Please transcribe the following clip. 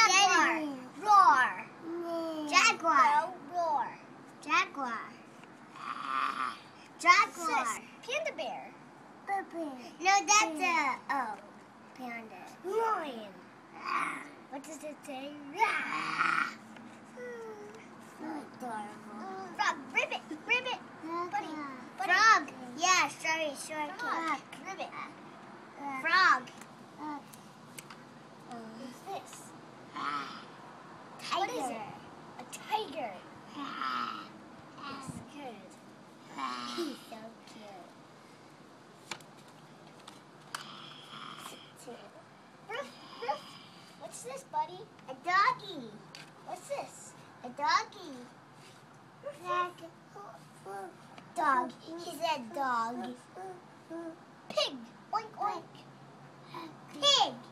Jaguar. Roar. Jaguar. Roar. Jaguar. Jaguar. Panda bear. No, that's a panda. Lion. What does it say? Frog. Ribbit. Ribbit. Buddy. Frog. Yeah, sorry, Frog. Ribbit. Frog. What's this? Tiger. What is it? A tiger. Yes, good. He's so cute. Roof. Roof. What's this, buddy? A doggy. What's this? A doggy. Dog. He said dog. Pig. Oink, oink. Pig.